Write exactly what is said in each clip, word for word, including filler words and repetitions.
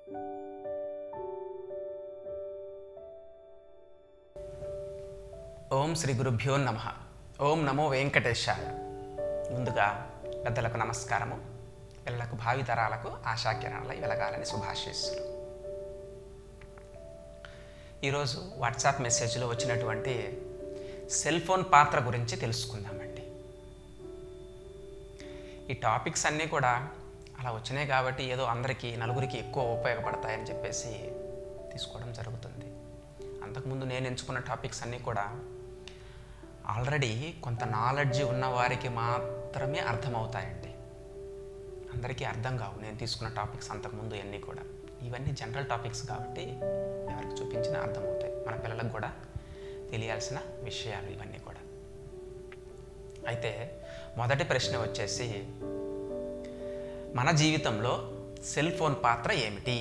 ఓం శ్రీ గురుభ్యో నమః. ఓం నమో వెంకటేశాయ. ముందుగా పెద్దలకు నమస్కారము, పిల్లలకు భావితరాలకు ఆశాకిరణాలై వెలగాలని శుభాశీస్సులు. ఈరోజు వాట్సాప్ మెసేజ్లో వచ్చినటువంటి సెల్ ఫోన్ పాత్ర గురించి తెలుసుకుందామండి. ఈ టాపిక్స్ అన్నీ కూడా అలా వచ్చినాయి కాబట్టి ఏదో అందరికీ నలుగురికి ఎక్కువ ఉపయోగపడతాయని చెప్పేసి తీసుకోవడం జరుగుతుంది. అంతకుముందు నేను ఎంచుకున్న టాపిక్స్ అన్నీ కూడా ఆల్రెడీ కొంత నాలెడ్జ్ ఉన్న వారికి మాత్రమే అర్థమవుతాయండి. అందరికీ అర్థం కావు నేను తీసుకున్న టాపిక్స్ అంతకుముందు అన్నీ కూడా. ఇవన్నీ జనరల్ టాపిక్స్ కాబట్టి ఎవరికి చూపించినా అర్థమవుతాయి. మన పిల్లలకు కూడా తెలియాల్సిన విషయాలు ఇవన్నీ కూడా. అయితే మొదటి ప్రశ్న వచ్చేసి, మన జీవితంలో సెల్ ఫోన్ పాత్ర ఏమిటి?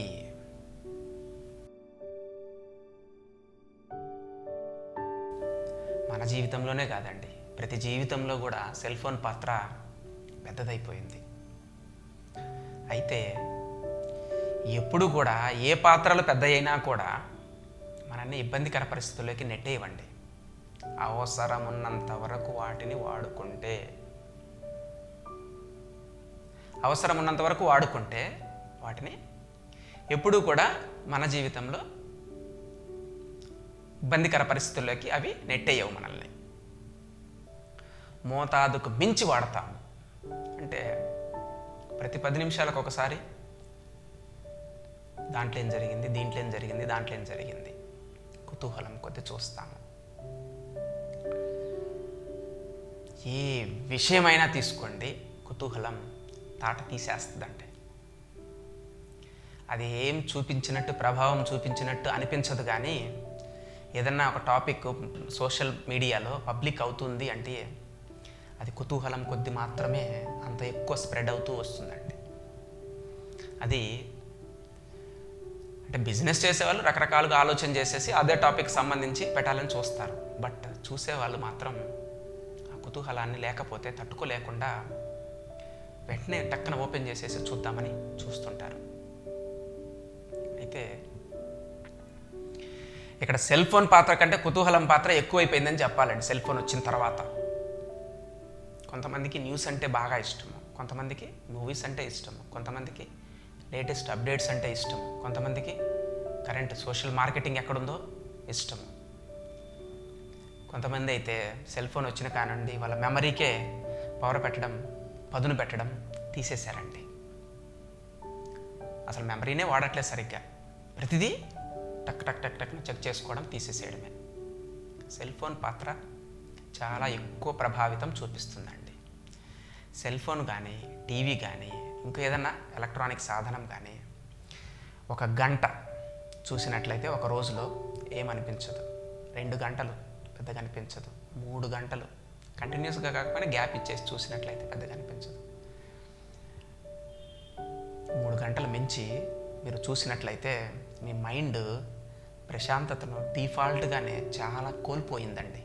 మన జీవితంలోనే కాదండి, ప్రతి జీవితంలో కూడా సెల్ ఫోన్ పాత్ర పెద్దదైపోయింది. అయితే ఎప్పుడు కూడా ఏ పాత్రలు పెద్ద అయినా కూడా మనల్ని ఇబ్బందికర పరిస్థితుల్లోకి నెట్టేయవండి. అవసరం ఉన్నంత వరకు వాటిని వాడుకుంటే అవసరం ఉన్నంత వరకు వాడుకుంటే వాటిని ఎప్పుడూ కూడా మన జీవితంలో ఇబ్బందికర పరిస్థితుల్లోకి అవి నెట్టేయవు మనల్ని. మోతాదుకు మించి వాడతాము అంటే ప్రతి పది నిమిషాలకు ఒకసారి దాంట్లో ఏం జరిగింది, దీంట్లో ఏం జరిగింది, దాంట్లో ఏం జరిగింది కుతూహలం కొద్ది చూస్తాము. ఏ విషయమైనా తీసుకోండి, కుతూహలం తాట తీసేస్తుందంటే అది ఏం చూపించినట్టు ప్రభావం చూపించినట్టు అనిపించదు. కానీ ఏదన్నా ఒక టాపిక్ సోషల్ మీడియాలో పబ్లిక్ అవుతుంది అంటే అది కుతూహలం కొద్ది మాత్రమే అంత ఎక్కువ స్ప్రెడ్ అవుతూ వస్తుందండి. అది అంటే బిజినెస్ చేసేవాళ్ళు రకరకాలుగా ఆలోచన చేసేసి అదే టాపిక్ సంబంధించి పెట్టాలని చూస్తారు. బట్ చూసేవాళ్ళు మాత్రం ఆ కుతూహలాన్ని లేకపోతే తట్టుకోలేకుండా వెంటనే టక్కన ఓపెన్ చేసేసి చూద్దామని చూస్తుంటారు. అయితే ఇక్కడ సెల్ ఫోన్ పాత్ర కంటే కుతూహలం పాత్ర ఎక్కువైపోయిందని చెప్పాలండి. సెల్ ఫోన్ వచ్చిన తర్వాత కొంతమందికి న్యూస్ అంటే బాగా ఇష్టము, కొంతమందికి మూవీస్ అంటే ఇష్టము, కొంతమందికి లేటెస్ట్ అప్డేట్స్ అంటే ఇష్టం, కొంతమందికి కరెంట్ సోషల్ మార్కెటింగ్ ఎక్కడుందో ఇష్టం, కొంతమంది అయితే సెల్ ఫోన్ వచ్చిన కానుండి వాళ్ళ మెమరీకే పవర్ పెట్టడం, పదును పెట్టడం తీసేశారండి. అసలు మెమరీనే వాడట్లేదు సరిగ్గా, ప్రతిదీ టక్ టక్ టక్ టక్ను చెక్ చేసుకోవడం తీసేసేయడమే. సెల్ ఫోన్ పాత్ర చాలా ఎక్కువ ప్రభావితం చూపిస్తుందండి. సెల్ ఫోన్ కానీ టీవీ కానీ ఇంకా ఏదన్నా ఎలక్ట్రానిక్ సాధనం కానీ ఒక గంట చూసినట్లయితే ఒక రోజులో ఏమనిపించదు. రెండు గంటలు పెద్దగా అనిపించదు. మూడు గంటలు కంటిన్యూస్గా కాకపోయినా గ్యాప్ ఇచ్చేసి చూసినట్లయితే పెద్దగా అనిపించదు. మూడు గంటలు మించి మీరు చూసినట్లయితే మీ మైండ్ ప్రశాంతతను డిఫాల్ట్గానే చాలా కోల్పోయిందండి.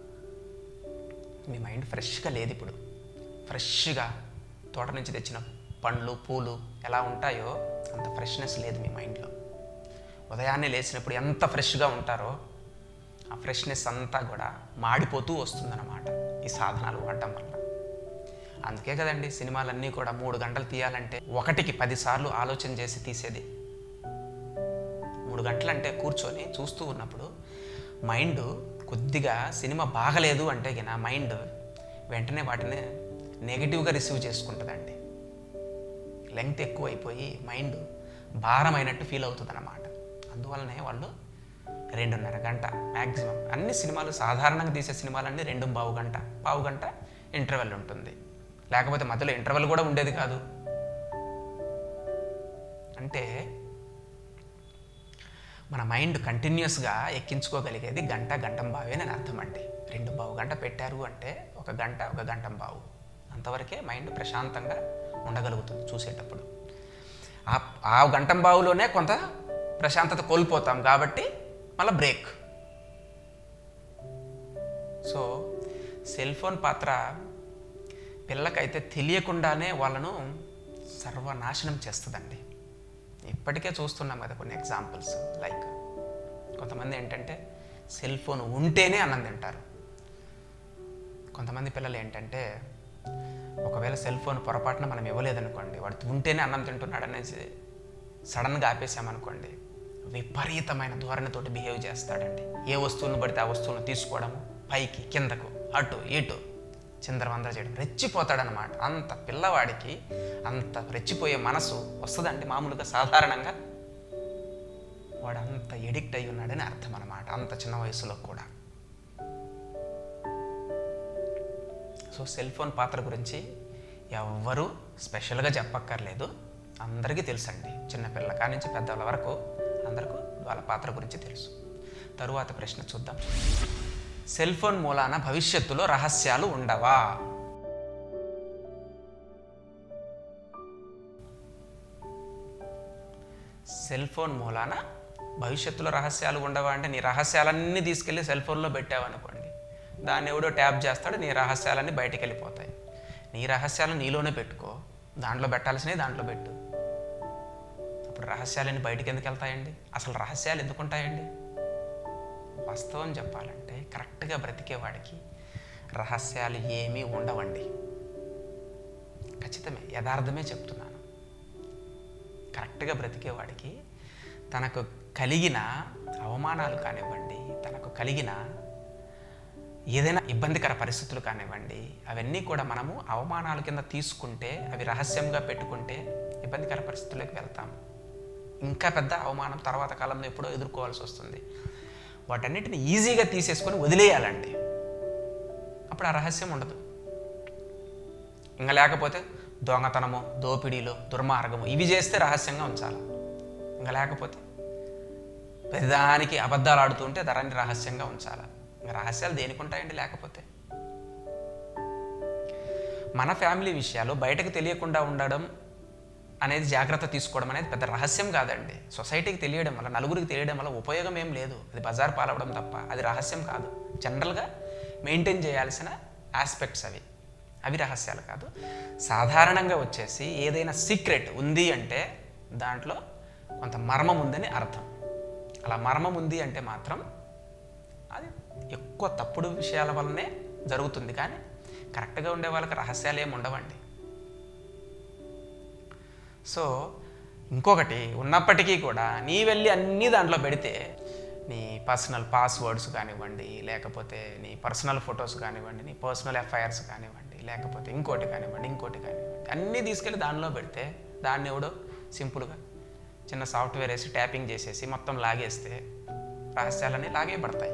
మీ మైండ్ ఫ్రెష్గా లేదు. ఇప్పుడు ఫ్రెష్గా తోట నుంచి తెచ్చిన పండ్లు పూలు ఎలా ఉంటాయో అంత ఫ్రెష్నెస్ లేదు మీ మైండ్లో. ఉదయాన్నే లేచినప్పుడు ఎంత ఫ్రెష్గా ఉంటారో ఆ ఫ్రెష్నెస్ అంతా కూడా మాడిపోతూ వస్తుందన్నమాట ఈ సాధనాలు వాడటం వల్ల. అందుకే కదండి సినిమాలన్నీ కూడా మూడు గంటలు తీయాలంటే ఒకటికి పదిసార్లు ఆలోచన చేసి తీసేది. మూడు గంటలు అంటే కూర్చొని చూస్తూ ఉన్నప్పుడు మైండ్ కొద్దిగా సినిమా బాగలేదు అంటే గిన మైండ్ వెంటనే వాటిని నెగిటివ్గా రిసీవ్ చేసుకుంటుందండి. లెంగ్త్ ఎక్కువైపోయి మైండ్ భారమైనట్టు ఫీల్ అవుతుంది అన్నమాట. అందువల్లనే వాళ్ళు రెండున్నర గంట మ్యాక్సిమం అన్ని సినిమాలు సాధారణంగా తీసే సినిమాలన్నీ రెండు పావు గంట పావు గంట ఇంటర్వెల్ ఉంటుంది. లేకపోతే మధ్యలో ఇంటర్వెల్ కూడా ఉండేది కాదు. అంటే మన మైండ్ కంటిన్యూస్గా ఎక్కించుకోగలిగేది గంట గంటం బావే అని అర్థం అండి. రెండు పావు గంట పెట్టారు అంటే ఒక గంట ఒక గంటం బావు అంతవరకే మైండ్ ప్రశాంతంగా ఉండగలుగుతుంది చూసేటప్పుడు. ఆ గంటం బావులోనే కొంత ప్రశాంతత కోల్పోతాం కాబట్టి మళ్ళీ బ్రేక్. సో సెల్ ఫోన్ పాత్ర పిల్లలకైతే తెలియకుండానే వాళ్ళను సర్వనాశనం చేస్తుందండి. ఇప్పటికే చూస్తున్నాం కదా కొన్ని ఎగ్జాంపుల్స్. లైక్ కొంతమంది ఏంటంటే సెల్ ఫోన్ ఉంటేనే అన్నం తింటారు. కొంతమంది పిల్లలు ఏంటంటే ఒకవేళ సెల్ ఫోన్ పొరపాటున మనం ఇవ్వలేదనుకోండి, వాడు ఉంటేనే అన్నం తింటున్నాడు అనేసి సడన్గా ఆపేసామనుకోండి, విపరీతమైన ధోరణితోటి బిహేవ్ చేస్తాడండి. ఏ వస్తువులను పడితే ఆ వస్తువులను తీసుకోవడము, పైకి కిందకు అటు ఇటు చిందరవందర చేయడం, రెచ్చిపోతాడనమాట. అంత పిల్లవాడికి అంత రెచ్చిపోయే మనసు వస్తుందండి మామూలుగా సాధారణంగా? వాడు అంత ఎడిక్ట్ అయి ఉన్నాడని అర్థం అనమాట, అంత చిన్న వయసులో కూడా. సో సెల్ ఫోన్ పాత్ర గురించి ఎవ్వరూ స్పెషల్గా చెప్పక్కర్లేదు, అందరికీ తెలుసండి. చిన్నపిల్లల కాడి నుంచి పెద్దవాళ్ళ వరకు అందరికీ వాళ్ళ పాత్ర గురించి తెలుసు. తరువాత ప్రశ్న చూద్దాం. సెల్ ఫోన్ మూలాన భవిష్యత్తులో రహస్యాలు ఉండవా? సెల్ ఫోన్ మూలాన భవిష్యత్తులో రహస్యాలు ఉండవా అంటే, నీ రహస్యాలన్నీ తీసుకెళ్ళి సెల్ ఫోన్లో పెట్టావనుకోండి, దాన్ని ఎవడో ట్యాప్ చేస్తాడు, నీ రహస్యాలన్నీ బయటికి వెళ్ళిపోతాయి. నీ రహస్యాలను నీలోనే పెట్టుకో, దాంట్లో పెట్టాల్సినవి దాంట్లో పెట్టు. అప్పుడు రహస్యాలన్నీ బయటికి ఎందుకు వెళ్తాయండి? అసలు రహస్యాలు ఎందుకు ఉంటాయండి? వాస్తవం చెప్పాలంటే కరెక్ట్గా బ్రతికేవాడికి రహస్యాలు ఏమీ ఉండవండి. ఖచ్చితమే, యథార్థమే చెప్తున్నాను. కరెక్ట్గా బ్రతికేవాడికి తనకు కలిగిన అవమానాలు కానివ్వండి, తనకు కలిగిన ఏదైనా ఇబ్బందికర పరిస్థితులు కానివ్వండి, అవన్నీ కూడా మనము అవమానాల కింద తీసుకుంటే, అవి రహస్యంగా పెట్టుకుంటే ఇబ్బందికర పరిస్థితుల్లోకి వెళ్తాము. ఇంకా పెద్ద అవమానం తర్వాత కాలంలో ఎప్పుడో ఎదుర్కోవాల్సి వస్తుంది. వాటన్నిటిని ఈజీగా తీసేసుకొని వదిలేయాలండి. అప్పుడు ఆ రహస్యం ఉండదు. ఇంకా లేకపోతే దొంగతనము, దోపిడీలు, దుర్మార్గము ఇవి చేస్తే రహస్యంగా ఉంచాలి. ఇంకా లేకపోతే ప్రతిదానికి అబద్ధాలు ఆడుతూ ఉంటే దాన్ని రహస్యంగా ఉంచాలి. ఇంకా రహస్యాలు దేనికి ఉంటాయండి లేకపోతే? మన ఫ్యామిలీ విషయాలు బయటకు తెలియకుండా ఉండడం అనేది, జాగ్రత్త తీసుకోవడం అనేది పెద్ద రహస్యం కాదండి. సొసైటీకి తెలియడం వల్ల, నలుగురికి తెలియడం వల్ల ఉపయోగం ఏం లేదు. అది బజార్ పాలవడం తప్ప అది రహస్యం కాదు. జనరల్గా మెయింటైన్ చేయాల్సిన ఆస్పెక్ట్స్ అవి అవి రహస్యాలు కాదు. సాధారణంగా వచ్చేసి ఏదైనా సీక్రెట్ ఉంది అంటే దాంట్లో కొంత మర్మం ఉందని అర్థం. అలా మర్మం ఉంది అంటే మాత్రం అది ఎక్కువ తప్పుడు విషయాల వల్లనే జరుగుతుంది. కానీ కరెక్ట్గా ఉండే వాళ్ళకి రహస్యాలు ఏమి ఉండవండి. సో ఇంకొకటి, ఉన్నప్పటికీ కూడా నీ వెళ్ళి అన్నీ దాంట్లో పెడితే నీ పర్సనల్ పాస్వర్డ్స్ కానివ్వండి, లేకపోతే నీ పర్సనల్ ఫొటోస్ కానివ్వండి, నీ పర్సనల్ ఎఫ్ఐఆర్స్ కానివ్వండి, లేకపోతే ఇంకోటి కానివ్వండి ఇంకోటి కానివ్వండి, అన్నీ తీసుకెళ్ళి దానిలో పెడితే దాన్ని ఎవడో సింపుల్గా చిన్న సాఫ్ట్వేర్ వేసి ట్యాపింగ్ చేసేసి మొత్తం లాగేస్తే రహస్యాలన్నీ లాగే పడతాయి.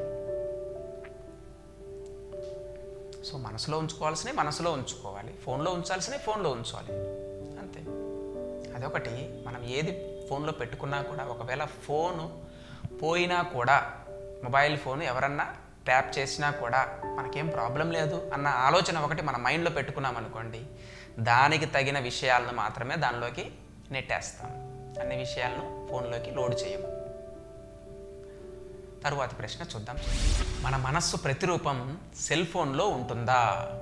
సో మనసులో ఉంచుకోవాల్సినవి మనసులో ఉంచుకోవాలి, ఫోన్లో ఉంచాల్సినవి ఫోన్లో ఉంచాలి, అంతే. అదొకటి. మనం ఏది ఫోన్లో పెట్టుకున్నా కూడా ఒకవేళ ఫోను పోయినా కూడా, మొబైల్ ఫోన్ ఎవరన్నా ట్యాప్ చేసినా కూడా మనకేం ప్రాబ్లం లేదు అన్న ఆలోచన ఒకటి మన మైండ్లో పెట్టుకున్నాం అనుకోండి, దానికి తగిన విషయాలను మాత్రమే దానిలోకి నెట్టేస్తాం. అన్ని విషయాలను ఫోన్లోకి లోడ్ చేయము. తరువాతి ప్రశ్న చూద్దాం. మన మనస్సు ప్రతిరూపం సెల్ ఫోన్లో ఉంటుందా?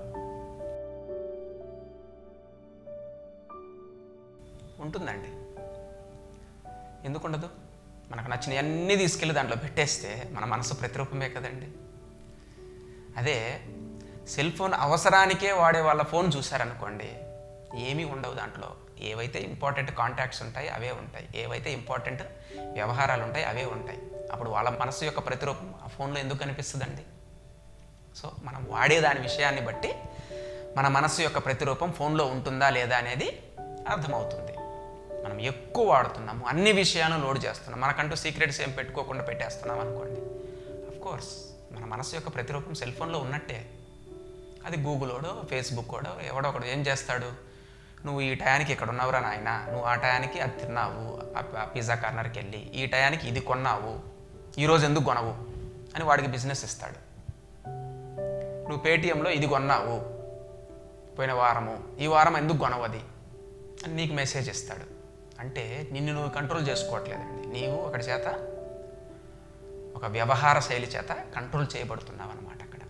ఉంటుందండి. ఎందుకు ఉండదు? మనకు నచ్చినవన్నీ తీసుకెళ్ళి దాంట్లో పెట్టేస్తే మన మనసు ప్రతిరూపమే కదండి. అదే సెల్ ఫోన్ అవసరానికే వాడే వాళ్ళ ఫోన్ చూశారనుకోండి, ఏమీ ఉండవు దాంట్లో. ఏవైతే ఇంపార్టెంట్ కాంటాక్ట్స్ ఉంటాయి అవే ఉంటాయి, ఏవైతే ఇంపార్టెంట్ వ్యవహారాలు ఉంటాయి అవే ఉంటాయి. అప్పుడు వాళ్ళ మనసు యొక్క ప్రతిరూపం ఆ ఫోన్లో ఎందుకు కనిపిస్తుందండి? సో మనం వాడే దాని విషయాన్ని బట్టి మన మనసు యొక్క ప్రతిరూపం ఫోన్లో ఉంటుందా లేదా అనేది అర్థమవుతుంది. మనం ఎక్కువ వాడుతున్నాము, అన్ని విషయాలను లోడ్ చేస్తున్నాం, మనకంటూ సీక్రెట్స్ ఏం పెట్టుకోకుండా పెట్టేస్తున్నాం అనుకోండి, అఫ్కోర్స్ మన మనసు యొక్క ప్రతిరూపం సెల్ ఫోన్లో ఉన్నట్టే. అది గూగులోడో ఫేస్బుక్కోడో ఎవడో ఒకడు ఏం చేస్తాడు, నువ్వు ఈ టయానికి ఇక్కడ ఉన్నవరా నాయన, నువ్వు ఆ టయానికి అది తిన్నావు, ఆ పిజ్జా కార్నర్కి వెళ్ళి ఈ టయానికి ఇది కొన్నావు, ఈరోజు ఎందుకు కొనవు అని వాడికి బిజినెస్ ఇస్తాడు. నువ్వు పేటిఎంలో ఇది కొన్నావు పోయిన వారము, ఈ వారం ఎందుకు కొనవు అది అని నీకు మెసేజ్ ఇస్తాడు. అంటే నిన్ను నువ్వు కంట్రోల్ చేసుకోవట్లేదండి, నీవు ఒకటి చేత ఒక వ్యవహార శైలి చేత కంట్రోల్ చేయబడుతున్నావు అన్నమాట. అక్కడ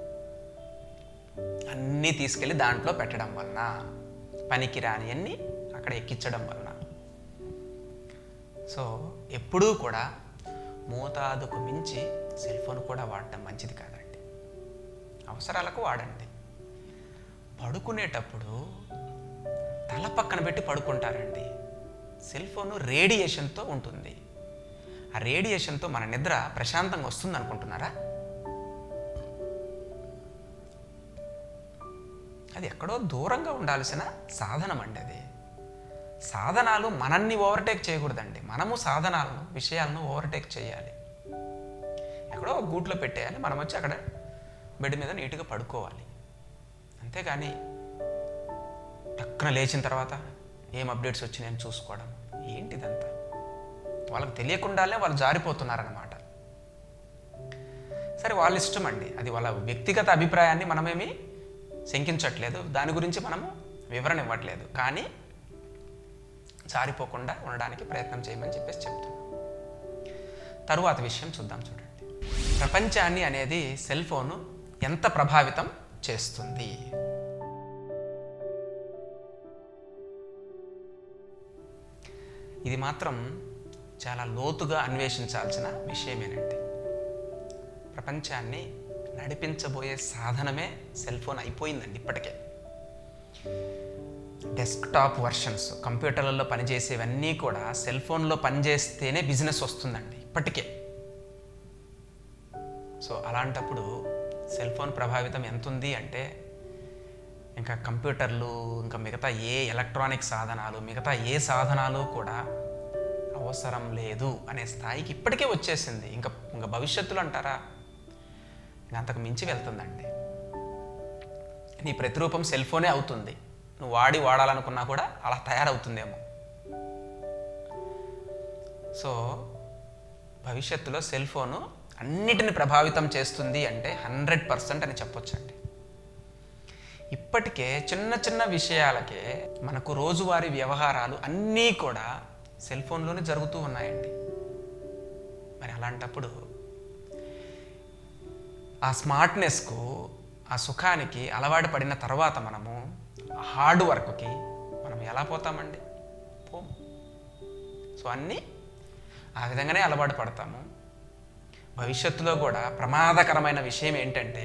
అన్నీ తీసుకెళ్ళి దాంట్లో పెట్టడం వలన, పనికి రాని అన్నీ అక్కడ ఎక్కించడం వలన. సో ఎప్పుడూ కూడా మోతాదుకు మించి సెల్ ఫోన్ కూడా వాడటం మంచిది కాదండి. అవసరాలకు వాడండి. పడుకునేటప్పుడు తల పక్కన పెట్టి పడుకుంటారండి. సెల్ ఫోను రేడియేషన్తో ఉంటుంది. ఆ రేడియేషన్తో మన నిద్ర ప్రశాంతంగా వస్తుంది అనుకుంటున్నారా? అది ఎక్కడో దూరంగా ఉండాల్సిన సాధనం అండి. అది సాధనాలు మనల్ని ఓవర్టేక్ చేయకూడదండి. మనము సాధనాలను విషయాలను ఓవర్టేక్ చేయాలి. ఎక్కడో గూట్లో పెట్టేయాలి, మనం వచ్చి అక్కడ బెడ్ మీద నీట్గా పడుకోవాలి. అంతేగాని టక్కున లేచిన తర్వాత ఏం అప్డేట్స్ వచ్చినాయని చూసుకోవడం ఏంటిదంతా? వాళ్ళకి తెలియకుండానే వాళ్ళు జారిపోతున్నారన్నమాట. సరే, వాళ్ళ ఇష్టం అండి, అది వాళ్ళ వ్యక్తిగత అభిప్రాయాన్ని మనమేమి శంకించట్లేదు, దాని గురించి మనము వివరణ ఇవ్వట్లేదు. కానీ జారిపోకుండా ఉండడానికి ప్రయత్నం చేయమని చెప్పేసి చెప్తున్నాం. తరువాత విషయం చూద్దాం. చూడండి, ప్రపంచాన్ని అనేది సెల్ ఫోను ఎంత ప్రభావితం చేస్తుంది. ఇది మాత్రం చాలా లోతుగా అన్వేషించాల్సిన విషయమేనండి. ప్రపంచాన్ని నడిపించబోయే సాధనమే సెల్ ఫోన్ అయిపోయిందండి ఇప్పటికే. డెస్క్టాప్ వర్షన్స్, కంప్యూటర్లలో పనిచేసేవన్నీ కూడా సెల్ ఫోన్లో పనిచేస్తేనే బిజినెస్ వస్తుందండి ఇప్పటికే. సో అలాంటప్పుడు సెల్ ఫోన్ ప్రభావితం ఎంత ఉంది అంటే, ఇంకా కంప్యూటర్లు, ఇంకా మిగతా ఏ ఎలక్ట్రానిక్ సాధనాలు, మిగతా ఏ సాధనాలు కూడా అవసరం లేదు అనే స్థాయికి ఇప్పటికే వచ్చేసింది. ఇంకా ఇంకా భవిష్యత్తులో అంటారా, ఇంకా అంతకు మించి వెళ్తుందండి. నీ ప్రతిరూపం సెల్ ఫోనే అవుతుంది. నువ్వు వాడి వాడాలనుకున్నా కూడా అలా తయారవుతుందేమో. సో భవిష్యత్తులో సెల్ ఫోను అన్నిటిని ప్రభావితం చేస్తుంది అంటే హండ్రెడ్ పర్సెంట్ అని చెప్పొచ్చండి. ఇప్పటికే చిన్న చిన్న విషయాలకే మనకు రోజువారీ వ్యవహారాలు అన్నీ కూడా సెల్ ఫోన్లోనే జరుగుతూ ఉన్నాయండి. మరి అలాంటప్పుడు ఆ స్మార్ట్నెస్కు, ఆ సుఖానికి అలవాటు పడిన తర్వాత మనము హార్డ్ వర్క్కి మనం ఎలా పోతామండి? పోము. సో అన్నీ ఆ విధంగానే అలవాటు పడతాము. భవిష్యత్తులో కూడా ప్రమాదకరమైన విషయం ఏంటంటే,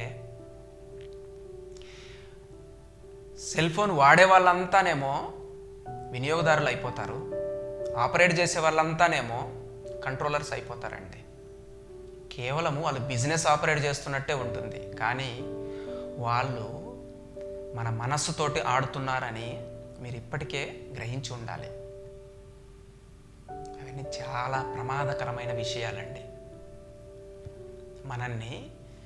సెల్ ఫోన్ వాడే వాళ్ళంతానేమో వినియోగదారులు అయిపోతారు, ఆపరేట్ చేసే వాళ్ళంతానేమో కంట్రోలర్స్ అయిపోతారండి. కేవలము వాళ్ళు బిజినెస్ ఆపరేట్ చేస్తున్నట్టే ఉంటుంది, కానీ వాళ్ళు మన మనస్సుతోటి ఆడుతున్నారని మీరు ఇప్పటికే గ్రహించి ఉండాలి. అవన్నీ చాలా ప్రమాదకరమైన విషయాలండి. మనల్ని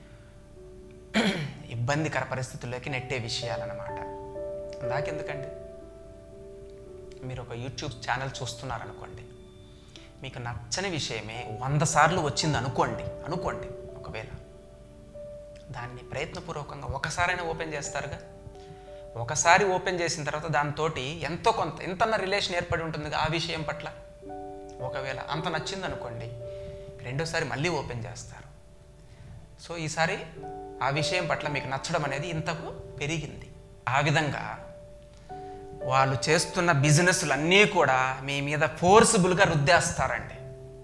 ఇబ్బందికర పరిస్థితుల్లోకి నెట్టే విషయాలన్నమాట. దాకెందుకండి, మీరు ఒక యూట్యూబ్ ఛానల్ చూస్తున్నారనుకోండి, మీకు నచ్చని విషయమే వంద సార్లు వచ్చింది అనుకోండి అనుకోండి ఒకవేళ దాన్ని ప్రయత్నపూర్వకంగా ఒకసారైనా ఓపెన్ చేస్తారుగా. ఒకసారి ఓపెన్ చేసిన తర్వాత దాంతో ఎంతో కొంత ఎంతన్న రిలేషన్ ఏర్పడి ఉంటుంది ఆ విషయం పట్ల. ఒకవేళ అంత నచ్చింది అనుకోండి, రెండోసారి మళ్ళీ ఓపెన్ చేస్తారు. సో ఈసారి ఆ విషయం పట్ల మీకు నచ్చడం అనేది ఇంతకు పెరిగింది. ఆ విధంగా వాళ్ళు చేస్తున్న బిజినెస్లు అన్నీ కూడా మీ మీద ఫోర్స్బుల్గా రుద్దేస్తారండి.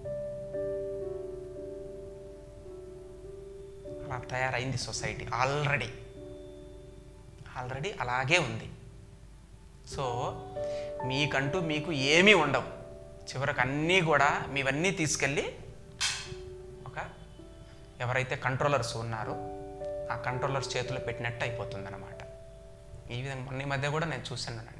అలా తయారైంది సొసైటీ. ఆల్రెడీ ఆల్రెడీ అలాగే ఉంది. సో మీకంటూ మీకు ఏమీ ఉండవు. చివరికి అన్నీ కూడా మీవన్నీ తీసుకెళ్ళి ఒక ఎవరైతే కంట్రోలర్స్ ఉన్నారో ఆ కంట్రోలర్స్ చేతిలో పెట్టినట్టు అయిపోతుంది అన్నమాట. ఈ విధంగా మొన్న ఈ మధ్య కూడా నేను చూశానండి.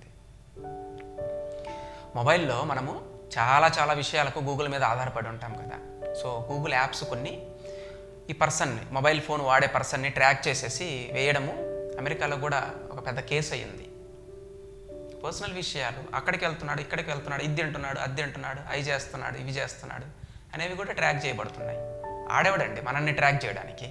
మొబైల్లో మనము చాలా చాలా విషయాలకు గూగుల్ మీద ఆధారపడి ఉంటాం కదా. సో గూగుల్ యాప్స్ కొన్ని ఈ పర్సన్ని, మొబైల్ ఫోన్ వాడే పర్సన్ని ట్రాక్ చేసేసి వేయడము అమెరికాలో కూడా ఒక పెద్ద కేసు అయ్యింది. పర్సనల్ విషయాలు, అక్కడికి వెళ్తున్నాడు, ఇక్కడికి వెళ్తున్నాడు, ఇది అంటున్నాడు, అది అంటున్నాడు, అవి చేస్తున్నాడు, ఇవి చేస్తున్నాడు అనేవి కూడా ట్రాక్ చేయబడుతున్నాయి. ఆడేవాడండి మనల్ని ట్రాక్ చేయడానికి.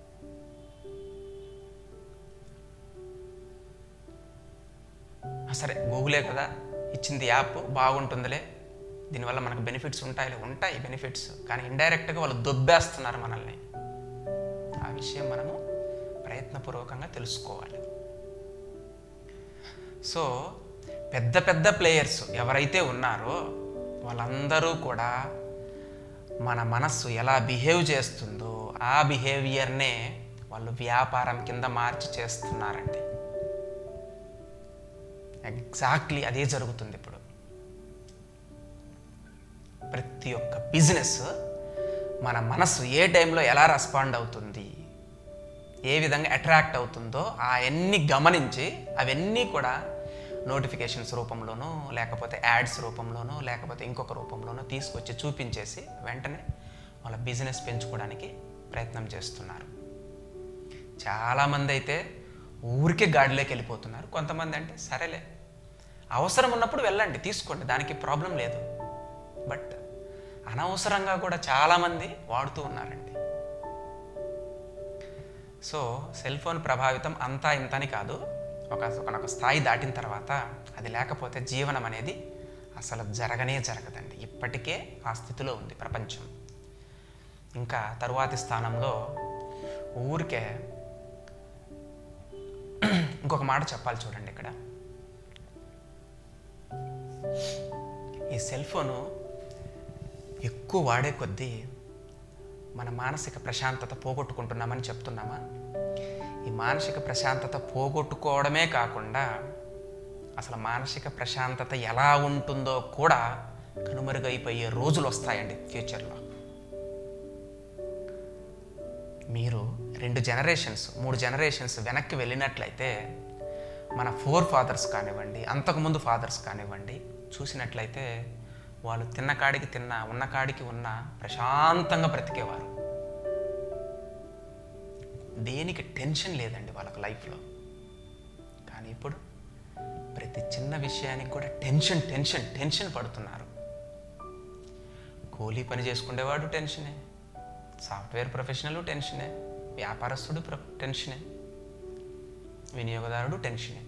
సరే గూగులే కదా ఇచ్చింది, యాప్ బాగుంటుందిలే, దీనివల్ల మనకు బెనిఫిట్స్ ఉంటాయిలే, ఉంటాయి బెనిఫిట్స్, కానీ ఇండైరెక్ట్గా వాళ్ళు దొబ్బేస్తున్నారు మనల్ని. ఆ విషయం మనము ప్రయత్నపూర్వకంగా తెలుసుకోవాలి. సో పెద్ద పెద్ద ప్లేయర్స్ ఎవరైతే ఉన్నారో వాళ్ళందరూ కూడా మన మనస్సు ఎలా బిహేవ్ చేస్తుందో ఆ బిహేవియర్నే వాళ్ళు వ్యాపారం కింద మార్చి చేస్తున్నారండి. ఎగ్జాక్ట్లీ అదే జరుగుతుంది ఇప్పుడు. ప్రతి ఒక్క బిజినెస్ మన మనస్సు ఏ టైంలో ఎలా రెస్పాండ్ అవుతుంది, ఏ విధంగా అట్రాక్ట్ అవుతుందో అవన్నీ గమనించి అవన్నీ కూడా నోటిఫికేషన్స్ రూపంలోనో లేకపోతే యాడ్స్ రూపంలోనో లేకపోతే ఇంకొక రూపంలోనో తీసుకొచ్చి చూపించేసి వెంటనే వాళ్ళ బిజినెస్ పెంచుకోవడానికి ప్రయత్నం చేస్తున్నారు. చాలామంది అయితే ఊరికే గాడిలోకి వెళ్ళిపోతున్నారు. కొంతమంది అంటే సరేలే అవసరం ఉన్నప్పుడు వెళ్ళండి, తీసుకోండి, దానికి ప్రాబ్లం లేదు. బట్ అనవసరంగా కూడా చాలామంది వాడుతూ ఉన్నారండి. సో సెల్ ఫోన్ ప్రభావితం అంతా ఇంతని కాదు, ఒక ఒక స్థాయి దాటిన తర్వాత అది లేకపోతే జీవనం అనేది అసలు జరగనే జరగదండి. ఇప్పటికే ఆ స్థితిలో ఉంది ప్రపంచం. ఇంకా తరువాతి స్థానంలో ఊరికే ఇంకొక మాట చెప్పాలి చూడండి. ఇక్కడ ఈ సెల్ ఫోను ఎక్కువ వాడే కొద్దీ మన మానసిక ప్రశాంతత పోగొట్టుకుంటున్నామని చెప్తున్నామా? ఈ మానసిక ప్రశాంతత పోగొట్టుకోవడమే కాకుండా అసలు మానసిక ప్రశాంతత ఎలా ఉంటుందో కూడా కనుమరుగైపోయే రోజులు వస్తాయండి ఫ్యూచర్లో. మీరు రెండు జనరేషన్స్ మూడు జనరేషన్స్ వెనక్కి వెళ్ళినట్లయితే మన ఫోర్ ఫాదర్స్ కానివ్వండి, అంతకుముందు ఫాదర్స్ కానివ్వండి, చూసినట్లయితే వాళ్ళు తిన్న కాడికి తిన్న, ఉన్న కాడికి ఉన్న, ప్రశాంతంగా బ్రతికేవారు. దేనికి టెన్షన్ లేదండి వాళ్ళకి లైఫ్లో. కానీ ఇప్పుడు ప్రతి చిన్న విషయానికి కూడా టెన్షన్ టెన్షన్ టెన్షన్ పడుతున్నారు. కూలీ పని చేసుకునేవాడు టెన్షనే, సాఫ్ట్వేర్ ప్రొఫెషనల్ టెన్షనే, వ్యాపారస్తుడు టెన్షనే, వినియోగదారుడు టెన్షనే.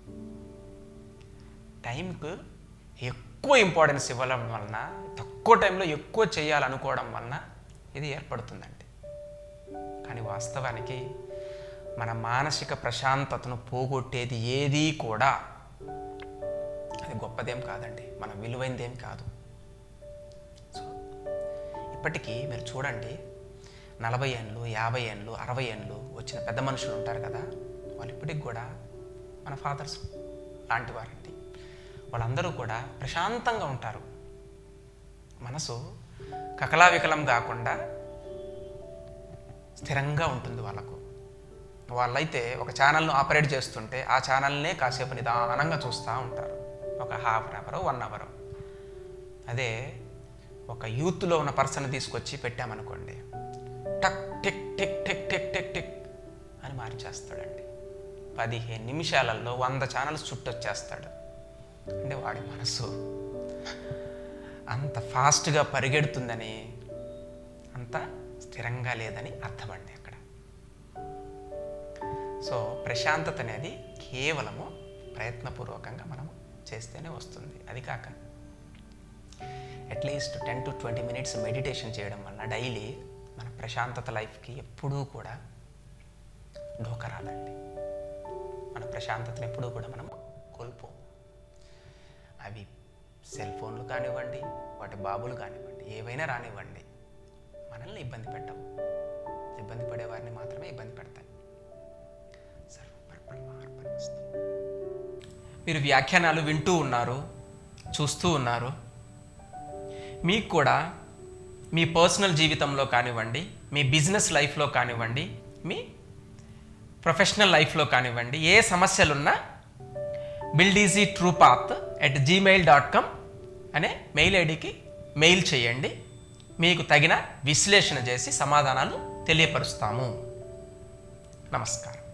టైంకు ఎక్కువ ఇంపార్టెన్స్ ఇవ్వడం వలన, తక్కువ టైంలో ఎక్కువ చేయాలనుకోవడం వలన ఇది ఏర్పడుతుందండి. కానీ వాస్తవానికి మన మానసిక ప్రశాంతతను పోగొట్టేది ఏదీ కూడా అది గొప్పదేం కాదండి, మన విలువైనదేం కాదు. సో ఇప్పటికీ మీరు చూడండి, నలభై ఏళ్ళు, యాభై ఏళ్ళు, అరవై ఏళ్ళు వచ్చిన పెద్ద మనుషులు ఉంటారు కదా, వాళ్ళు ఇప్పటికి కూడా మన ఫాదర్స్ లాంటి వారండి. వాళ్ళందరూ కూడా ప్రశాంతంగా ఉంటారు. మనసు కకలావికలం కాకుండా స్థిరంగా ఉంటుంది వాళ్ళకు. వాళ్ళైతే ఒక ఛానల్ను ఆపరేట్ చేస్తుంటే ఆ ఛానల్నే కాసేపు నిదానంగా చూస్తూ ఉంటారు, ఒక half an hour one hour. అదే ఒక యూత్లో ఉన్న పర్సన్ తీసుకొచ్చి పెట్టామనుకోండి, టక్ టిక్ టిక్ టిక్ టిక్ టిక్ టిక్ అని మార్చేస్తాడండి. పదిహేను నిమిషాలలో వంద ఛానల్స్ చుట్టొచ్చేస్తాడు. అంటే వాడి మనసు అంత ఫాస్ట్గా పరిగెడుతుందని, అంత స్థిరంగా లేదని అర్థమండి అక్కడ. సో ప్రశాంతత అనేది కేవలము ప్రయత్నపూర్వకంగా మనము చేస్తేనే వస్తుంది. అది కాక at least ten to twenty minutes meditation చేయడం వల్ల డైలీ మన ప్రశాంతత లైఫ్కి ఎప్పుడూ కూడా ఢోకా రాదండి. మన ప్రశాంతతను ఎప్పుడూ కూడా మనము కోల్పోము. అవి సెల్ ఫోన్లు కానివ్వండి, వాటి బాబులు కానివ్వండి, ఏవైనా రానివ్వండి, మనల్ని ఇబ్బంది పెట్టవు. ఇబ్బంది పడే వారిని మాత్రమే ఇబ్బంది పెడతాయి. మీరు వ్యాఖ్యానాలు వింటూ ఉన్నారు, చూస్తూ ఉన్నారు. మీకు కూడా మీ పర్సనల్ జీవితంలో కానివ్వండి, మీ బిజినెస్ లైఫ్లో కానివ్వండి, మీ ప్రొఫెషనల్ లైఫ్లో కానివ్వండి, ఏ సమస్యలున్నా build easy true path at Gmail dot com అనే మెయిల్ ఐడికి మెయిల్ చేయండి. మీకు తగిన విశ్లేషణ చేసి సమాధానాలు తెలియపరుస్తాము. నమస్కారం.